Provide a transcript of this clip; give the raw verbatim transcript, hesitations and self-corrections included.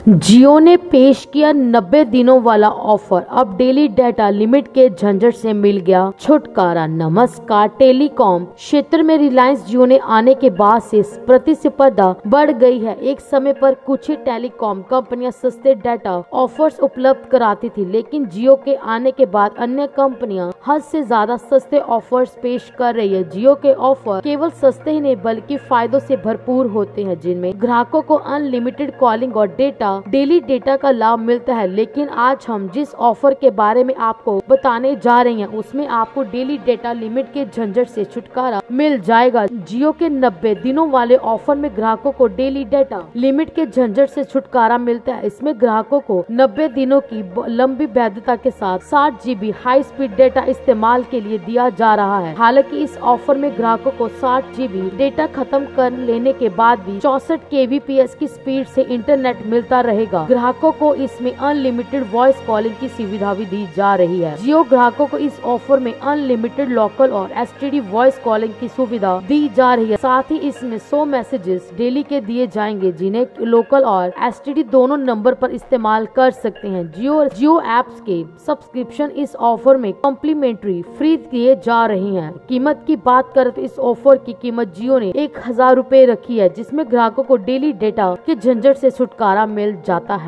जियो ने पेश किया नब्बे दिनों वाला ऑफर। अब डेली डाटा लिमिट के झंझट से मिल गया छुटकारा। नमस्कार, टेलीकॉम क्षेत्र में रिलायंस जियो ने आने के बाद से प्रतिस्पर्धा बढ़ गई है। एक समय पर कुछ ही टेलीकॉम कंपनियां सस्ते डाटा ऑफर्स उपलब्ध कराती थी, लेकिन जियो के आने के बाद अन्य कंपनियां हद से ज्यादा सस्ते ऑफर्स पेश कर रही है। जियो के ऑफर केवल सस्ते ही नहीं बल्कि फायदों से भरपूर होते हैं, जिनमें ग्राहकों को अनलिमिटेड कॉलिंग और डेटा डेली डेटा का लाभ मिलता है। लेकिन आज हम जिस ऑफर के बारे में आपको बताने जा रहे हैं उसमें आपको डेली डेटा लिमिट के झंझट से छुटकारा मिल जाएगा। जियो के नब्बे दिनों वाले ऑफर में ग्राहकों को डेली डेटा लिमिट के झंझट से छुटकारा मिलता है। इसमें ग्राहकों को नब्बे दिनों की लंबी वैधता के साथ साठ जीबी हाई स्पीड डेटा इस्तेमाल के लिए दिया जा रहा है। हालांकि इस ऑफर में ग्राहकों को साठ जीबी डेटा खत्म कर लेने के बाद भी चौसठ केबीपीएस की स्पीड से इंटरनेट मिलता रहेगा। ग्राहकों को इसमें अनलिमिटेड वॉइस कॉलिंग की सुविधा भी दी जा रही है। जियो ग्राहकों को इस ऑफर में अनलिमिटेड लोकल और एसटीडी वॉइस कॉलिंग की सुविधा दी जा रही है। साथ ही इसमें सौ मैसेजेस डेली के दिए जाएंगे, जिन्हें लोकल और एसटीडी दोनों नंबर पर इस्तेमाल कर सकते हैं। जियो जियो एप्स के सब्सक्रिप्शन इस ऑफर में कॉम्प्लीमेंट्री फ्री दिए जा रही हैं। कीमत की बात करें तो इस ऑफर की कीमत जियो ने एक हजार रूपए रखी है, जिसमें ग्राहकों को डेली डेटा के झंझट से छुटकारा मिल जाता है।